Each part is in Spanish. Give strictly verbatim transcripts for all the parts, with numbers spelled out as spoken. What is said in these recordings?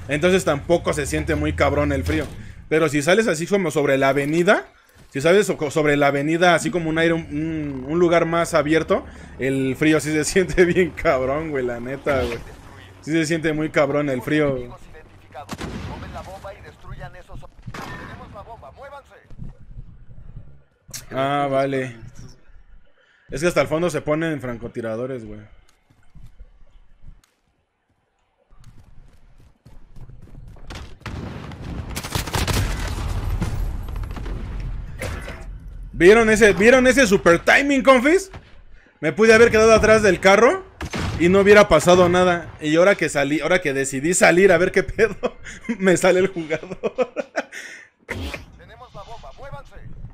Entonces tampoco se siente muy cabrón el frío. Pero si sales así como sobre la avenida, si sales sobre la avenida así como un aire, un, un lugar más abierto, el frío sí se siente bien cabrón, güey, la neta, güey. Sí se siente muy cabrón el frío. Ah, vale. Es que hasta el fondo se ponen francotiradores, güey. ¿Vieron ese, ¿Vieron ese super timing, confis? Me pude haber quedado atrás del carro y no hubiera pasado nada. Y ahora que salí, ahora que decidí salir a ver qué pedo, me sale el jugador. Tenemos la bomba, muévanse.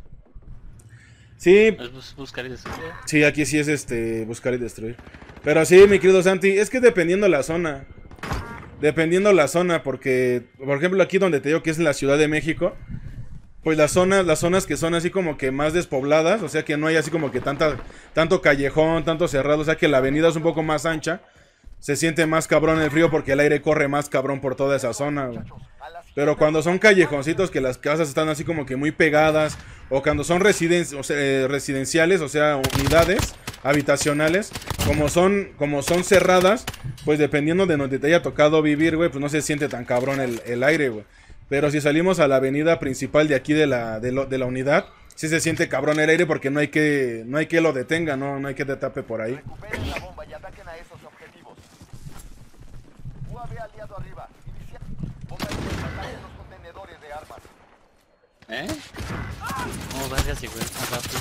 Sí. Buscar y destruir. Sí, aquí sí es este buscar y destruir. Pero sí, mi querido Santi, es que dependiendo la zona. Dependiendo la zona, porque, por ejemplo, aquí donde te digo que es la Ciudad de México, pues las zonas, las zonas que son así como que más despobladas, o sea que no hay así como que tanta, tanto callejón, tanto cerrado, o sea que la avenida es un poco más ancha, se siente más cabrón el frío porque el aire corre más cabrón por toda esa zona, güey. Pero cuando son callejoncitos que las casas están así como que muy pegadas, o cuando son residen o sea, eh, residenciales, o sea, unidades habitacionales, como son, como son cerradas, pues dependiendo de donde te haya tocado vivir, güey, pues no se siente tan cabrón el, el aire, güey. Pero si salimos a la avenida principal de aquí de la, de, lo, de la unidad, sí se siente cabrón el aire porque no hay que, no hay que lo detenga, no, no hay que te tape por ahí. Recuperen la bomba y ataquen a esos objetivos. U A V aliado arriba. Inicia. Pónganse en ataque los contenedores de armas. ¿Eh? Oh, gracias, güey. Más rápido.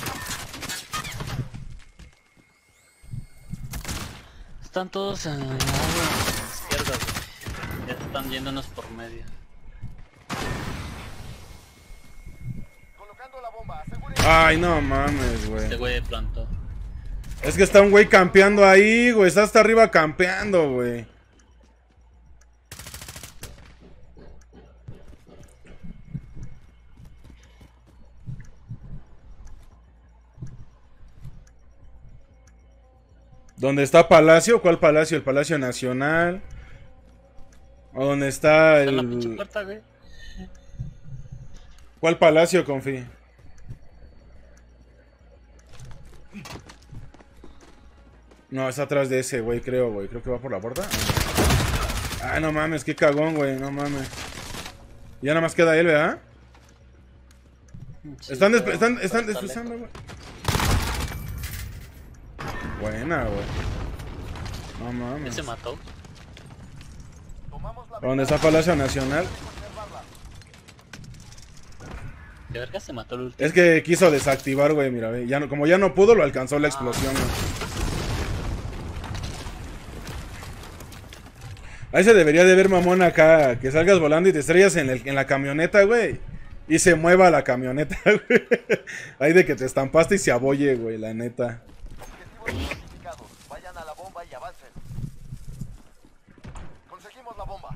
Están todos en la izquierda, güey. Ya están yéndonos por medio. Colocando la bomba, ay, no mames, güey. Este güey plantó. Es que está un güey campeando ahí, güey. Está hasta arriba campeando, güey. ¿Dónde está Palacio? ¿Cuál Palacio? ¿El Palacio Nacional? ¿O dónde está el...? Está en la pinche puerta, güey. ¿Cuál Palacio, confi? No, está atrás de ese, güey, creo, güey. Creo que va por la puerta. Ay, no mames, qué cagón, güey, no mames. Ya nada más queda él, ¿verdad? Sí, están despe están, están destrozando, güey. Buena, güey. No mames. ¿Ese mató? ¿Dónde está Palacio Nacional? ¿De verga se mató el último? Es que quiso desactivar, güey, mira, ve. Ya no, como ya no pudo, lo alcanzó la explosión, güey. Ahí se debería de ver, mamón, acá, que salgas volando y te estrellas en, el, en la camioneta, güey. Y se mueva la camioneta, güey. Ahí de que te estampaste y se abolle, güey, la neta. Objetivos identificados. Vayan a la bomba y avancen. Conseguimos la bomba.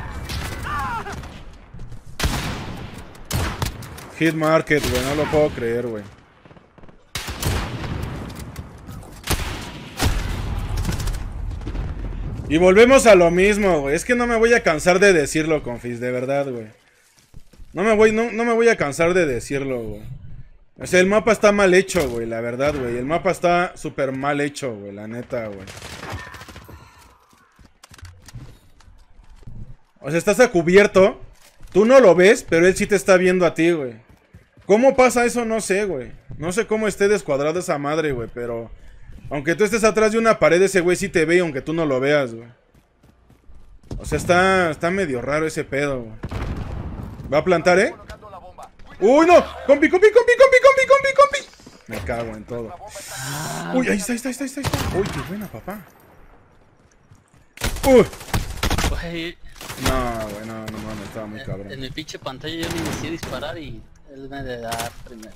Hit Market, güey, no lo puedo creer, güey. Y volvemos a lo mismo, güey. Es que no me voy a cansar de decirlo, confis, de verdad, güey. No me voy, no, no me voy a cansar de decirlo, güey. O sea, el mapa está mal hecho, güey, la verdad, güey. El mapa está súper mal hecho, güey, la neta, güey. O sea, estás a cubierto. Tú no lo ves, pero él sí te está viendo a ti, güey. ¿Cómo pasa eso? No sé, güey. No sé cómo esté descuadrada esa madre, güey, pero... Aunque tú estés atrás de una pared, ese güey sí te ve, aunque tú no lo veas, güey. O sea, está, está medio raro ese pedo, güey. ¿Va a plantar, eh? ¡Uy, no! ¡Compi, compi, compi, compi, compi, compi, compi! Me cago en todo. ¡Uy, ahí está, ahí está, ahí está, ahí está! ¡Uy, qué buena, papá! ¡Uy! Güey. No, güey, no, no, no, estaba muy cabrón. En mi pinche pantalla yo me inicié a disparar y él me de dar primero.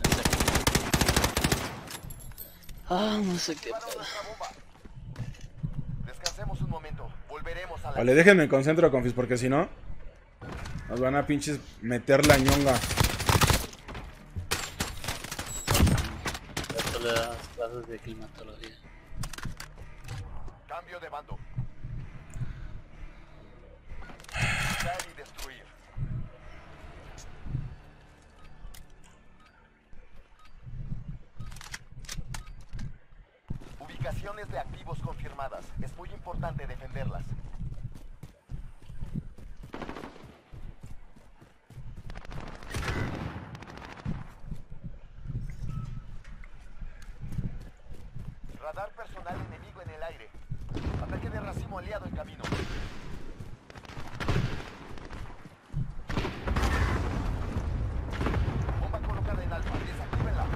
Ah, no sé qué pedo. Descansemos un momento. Volveremos a la... Vale, déjenme concentro, confis, porque si no nos van a pinches meter la ñonga. Esto le das clases de climatología. Cambio de bando. Ubicaciones de activos confirmadas. Es muy importante defenderlas. Radar personal enemigo en el aire. Ataque de racimo aliado en camino. Bomba colocada en alfa. Desactívenla.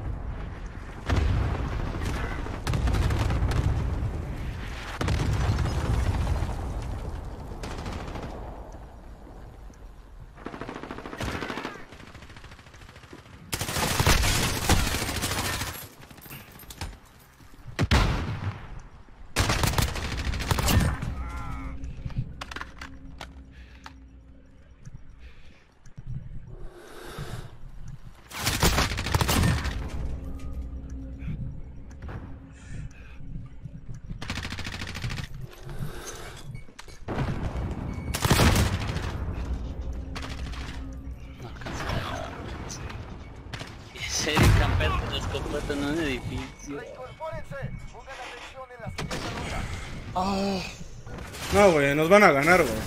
Serie camper con escopeta en un edificio. Reincorpórense. Pongan atención en la siguiente ronda. Oh. No, güey, nos van a ganar, güey.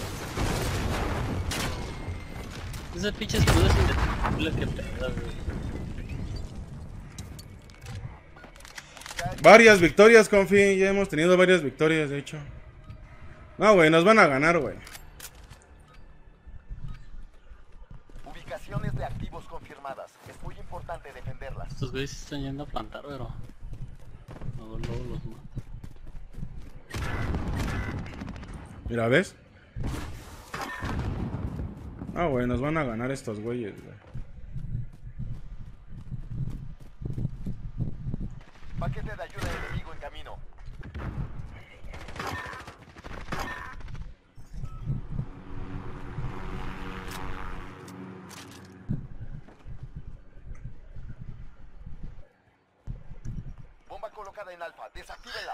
Ese pinche escudo es indetectable que pega, güey. Varias victorias, confi. Ya hemos tenido varias victorias, de hecho. No, güey, nos van a ganar, güey. Ubicaciones de activos confirmadas. Es muy importante defenderlas. Estos güeyes se están yendo a plantar, pero luego, luego los mato. Mira, ¿ves? Ah, güey, nos van a ganar estos güeyes, güey. Paquete de ayuda enemigo en camino. Bomba colocada en alfa. Desactívenla.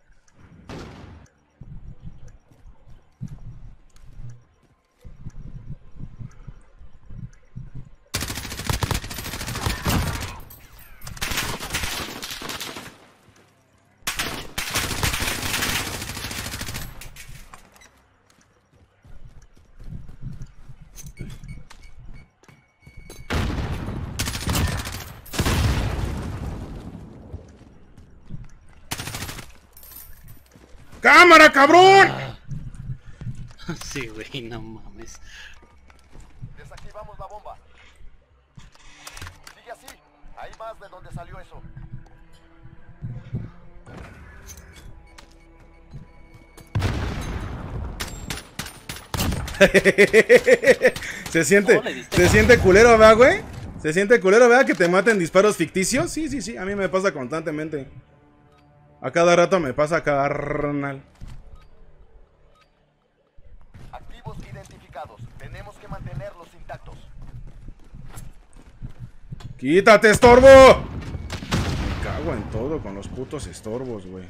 ¡Cámara, cabrón! Ah. Sí, güey, no mames. Desactivamos la bomba. Sigue así. Hay más de donde salió eso. Se siente, ¿Cómo le diste? se siente culero, ¿verdad, güey? Se siente culero, ¿verdad? Que te maten disparos ficticios. Sí, sí, sí, a mí me pasa constantemente. A cada rato me pasa, carnal. Activos identificados. Tenemos que mantenerlos intactos. ¡Quítate, estorbo! Me cago en todo con los putos estorbos, güey.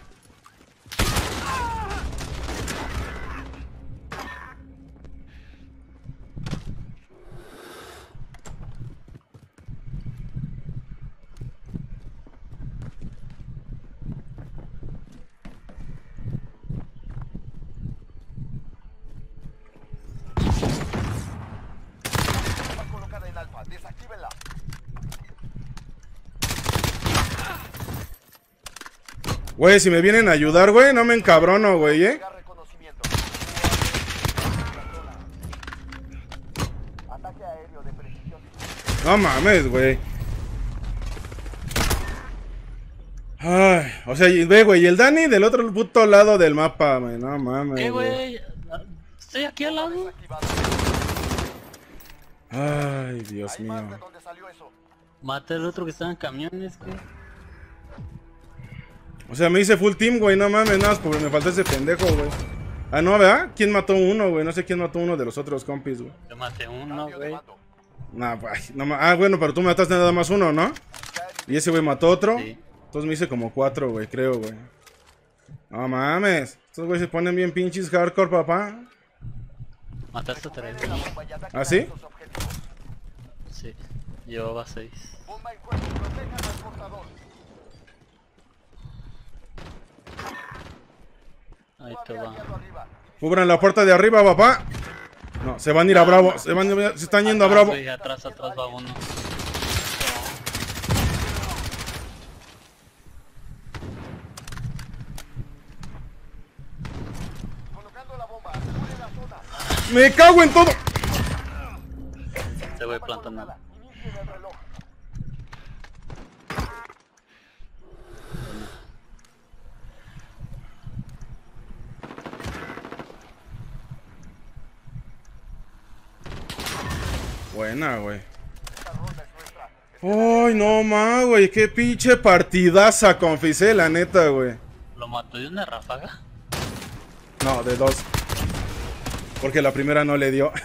Bomba colocada en alfa. Desactívenla. Güey, si me vienen a ayudar, güey, no me encabrono, güey, ¿eh? Llega reconocimiento. Ataque aéreo de precisión. No mames, güey. Ay, o sea, y ve, güey, y el Dani del otro puto lado del mapa, güey. No mames, ¿Qué, güey. güey? Estoy aquí al lado. Desactivado. Ay, Dios Hay más de mío. donde salió eso. Mata al otro que estaba en camiones, güey. O sea, me hice full team, güey, no mames, nada más porque me faltó ese pendejo, güey. Ah, no, ¿verdad? ¿Quién mató uno, güey? No sé quién mató uno de los otros compis, güey. Yo maté uno, Cambio de güey. mando. Nah, pues, no ma- ah, bueno, pero tú mataste nada más uno, ¿no? Y ese güey mató otro. Sí. Entonces me hice como cuatro, güey, creo, güey. No mames. Estos güeyes se ponen bien pinches hardcore, papá. Mataste a tres, Recuperen la güey. bomba y ataquen ¿Ah, a sí? esos objetivos. Sí. Llevaba seis. Bomba en juego. Protejan al portador. Ahí te va. Cubran la puerta de arriba, papá. No, se van a ir a Bravo. Se, van, se están yendo a Atrás, Bravo. güey, atrás, atrás va uno. Colocando la bomba. Asegure la zona. Me cago en todo. Te voy plantando. Inicie el reloj. Buena, güey. Esta ronda es nuestra. Ay, no más, güey. Qué pinche partidaza, confisé, la neta, güey. ¿Lo mató de una ráfaga? No, de dos. Porque la primera no le dio.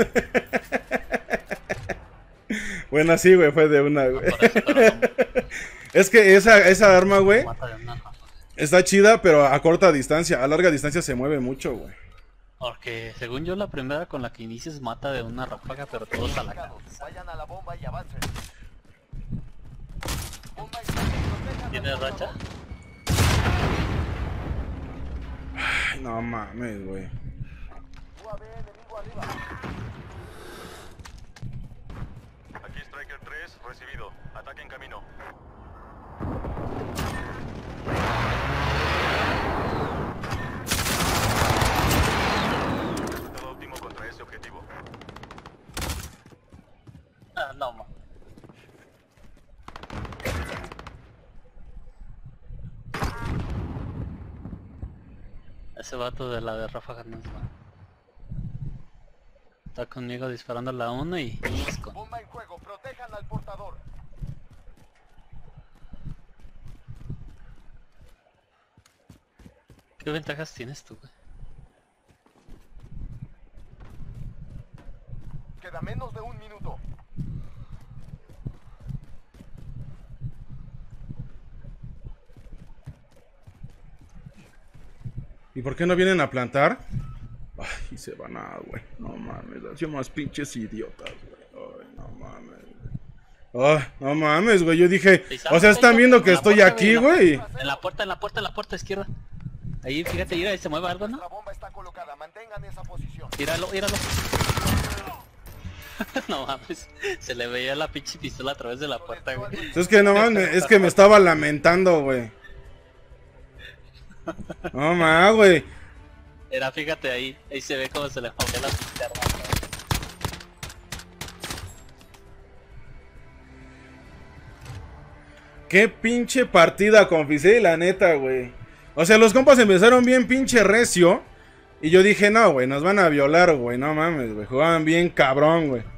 Bueno, sí, güey, fue de una, güey. Por eso, pero no, Es que esa, esa arma, güey, mata de una ráfaga. está chida, pero a corta distancia. A larga distancia se mueve mucho, güey. Porque según yo la primera con la que inicias mata de una ráfaga, pero todos a la cabeza. Vayan a la bomba y avancen. Bomba y protejan al ¿Tienes portador. racha? Ay, no mames, güey. U A V enemigo arriba. Aquí Striker tres, recibido. Ataque en camino. Resultado óptimo contra ese objetivo. Ah, no, ma. Ese vato de la de ráfaga no es malo. Está conmigo disparando la uno y... y es con- Bomba en juego. Protejan al portador. ¿Qué ventajas tienes tú, güey? Queda menos de un minuto. ¿Y por qué no vienen a plantar? Ay, se van a, güey. No mames, así más pinches idiotas, güey. Ay, no mames, güey. Ay, no mames, güey. Yo dije, o sea, están viendo que En la estoy puerta, aquí, güey, güey. En la puerta, en la puerta, en la puerta izquierda. Ahí, fíjate, mira, ahí se mueve algo, ¿no? La bomba está colocada. Mantengan esa posición. Míralo, míralo. No mames, se le veía la pinche pistola a través de la puerta, güey. Es que no mames, es que me estaba lamentando, güey. No mames, güey. Era, fíjate ahí, ahí se ve cómo se le movió la pinche arma. Qué pinche partida, confisé, la neta, güey. O sea, los compas empezaron bien pinche recio. Y yo dije, no, güey, nos van a violar, güey. No mames, güey. Jugaban bien cabrón, güey.